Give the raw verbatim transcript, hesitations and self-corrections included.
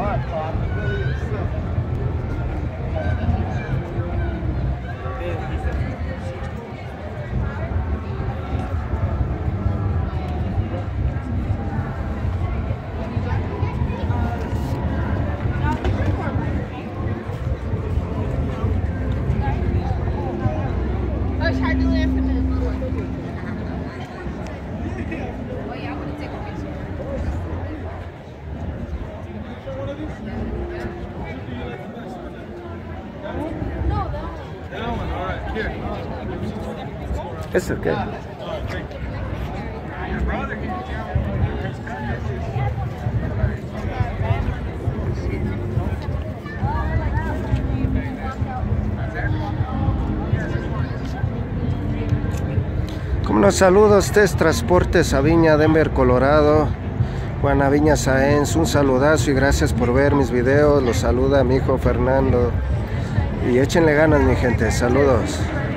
It's okay. Como nos saludos, este es Transportes Aviña, Denver, Colorado. Juan Aviña Sáenz, un saludazo y gracias por ver mis videos. Los saluda mi hijo Fernando. Y échenle ganas, mi gente. Saludos.